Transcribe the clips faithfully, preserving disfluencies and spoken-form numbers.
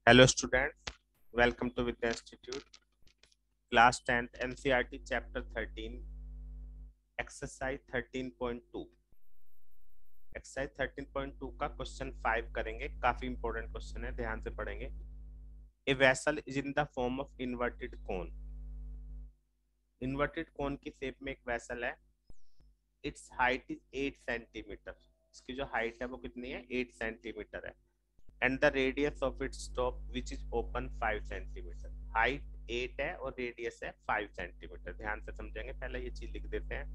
Hello students, welcome to Vidya Institute. Class tenth N C E R T Chapter thirteen, Exercise thirteen point two. Exercise thirteen point two का question five करेंगे. काफी important question है, ध्यान से पढ़ेंगे. A vessel is in the form of inverted cone. Inverted cone की shape में एक वेसल है. Its height is eight centimetre. इसकी जो हाइट है वो कितनी है? eight सेंटीमीटर है. And the radius of its top which is open five centimetre. हाइट eight है और रेडियस है five सेंटीमीटर. ध्यान से समझेंगे, पहले ये चीज लिख देते हैं.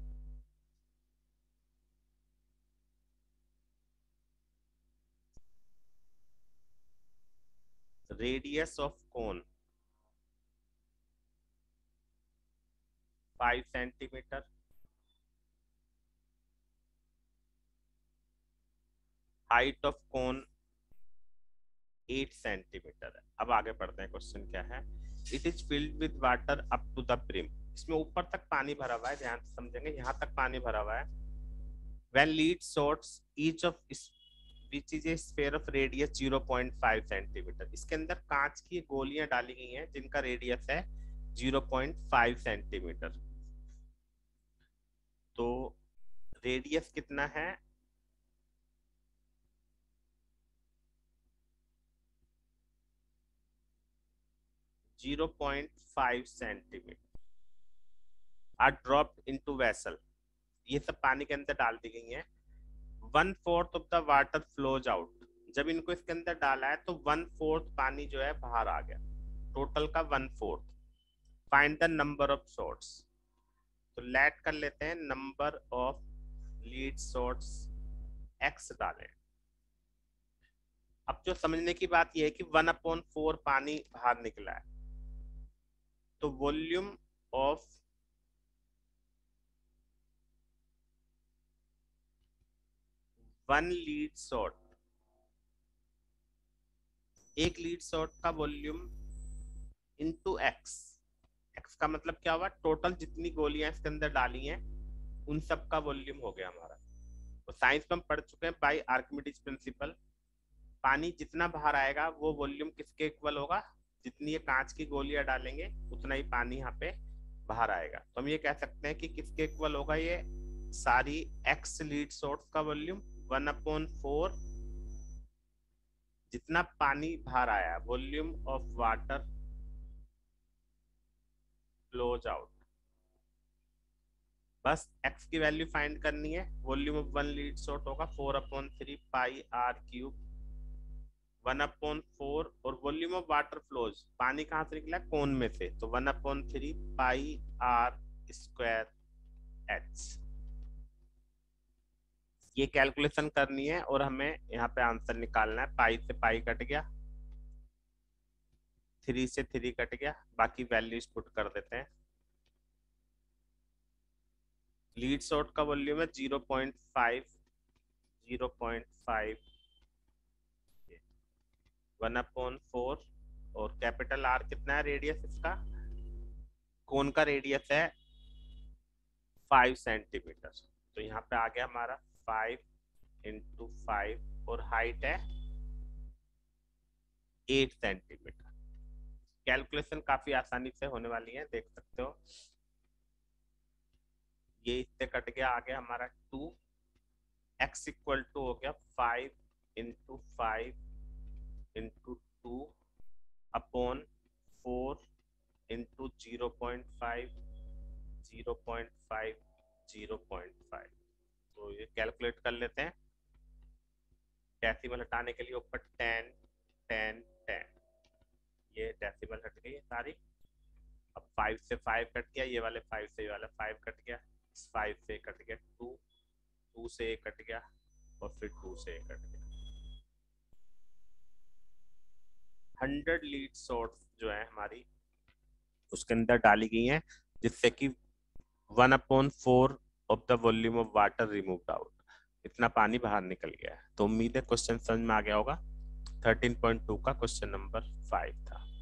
Radius of cone five centimetre, height of cone eight centimetre है. अब आगे बढ़ते हैं. क्वेश्चन क्या है? It is filled with water up to the brim. इसमें ऊपर तक पानी भरा हुआ है, ध्यान से समझेंगे. यहाँ तक पानी भरा हुआ है. When lead sorts each of which is a sphere of radius zero point five centimetre. इसके अंदर कांच की गोलियां डाली गई हैं जिनका रेडियस है zero point five सेंटीमीटर. तो रेडियस कितना है? zero point five centimetre are dropped into vessel. ये सब पानी के अंदर डाल दी गई हैं. One fourth of the water flows out. जब इनको इसके अंदर डाला है तो वन फोर्थ पानी जो है बाहर आ गया. टोटल का one fourth. Find the number of shots. तो लेट कर लेते हैं number of lead shots x डालें. अब जो समझने की बात यह है कि वन अपॉन फोर पानी बाहर निकला है, तो volume of one lead shot, एक लीड शॉट का वॉल्यूम इनटू एक्स. एक्स का मतलब क्या हुआ? टोटल जितनी गोलियां इसके अंदर डाली हैं उन सब का वॉल्यूम हो गया हमारा. तो साइंस में हम पढ़ चुके हैं बाय आर्किमिडीज प्रिंसिपल. पानी जितना बाहर आएगा वो वॉल्यूम किसके इक्वल होगा? जितनी ये कांच की गोलियां डालेंगे उतना ही पानी यहाँ पे बाहर आएगा. तो हम ये कह सकते हैं कि किसके इक्वल होगा? ये सारी एक्स लीड शॉट्स का वॉल्यूम वन अपॉन फोर जितना पानी बाहर आया, volume of water flows out. बस एक्स की वैल्यू फाइंड करनी है. Volume of one lead shot होगा four upon three pi r cube one upon four. और वॉल्यूम ऑफ वाटर फ्लोज, पानी कहां से निकला? कोन में से, तो one upon three pi r square h. ये कैलकुलेशन करनी है और हमें यहाँ पे आंसर निकालना है. पाई से पाई कट गया, थ्री से थ्री कट गया, बाकी वैल्यूज पुट कर देते हैं. लीड शॉट का वॉल्यूम है zero point five, zero point five, one upon four. और कैपिटल आर कितना है रेडियस इसका? कोन का रेडियस है फाइव सेंटीमीटर. तो यहाँ पे आ गया हमारा फाइव इंटू फाइव और हाइट है एट सेंटीमीटर. कैलकुलेशन काफी आसानी से होने वाली है, देख सकते हो. ये इससे कट गया, आ गया हमारा टू. एक्स इक्वल टू हो गया five into five into two upon four into zero point five, zero point five, zero point five. तो ये कैलकुलेट कर लेते हैं. डेसिमल हटाने के लिए ऊपर टेन टेन टेन, ये डेसिमल हट गई है सारी. अब फाइव से फाइव कट गया, ये वाले फाइव से ये वाला फाइव कट गया, फाइव से कट गया टू, टू से कट गया और फिर टू से कट गया. हंड्रेड लीड शॉट्स जो है हमारी उसके अंदर डाली गई हैं, जिससे कि one upon four of the volume of water removed out. इतना पानी बाहर निकल गया है. तो उम्मीद है क्वेश्चन समझ में आ गया होगा. थर्टीन पॉइंट टू का क्वेश्चन नंबर फाइव था.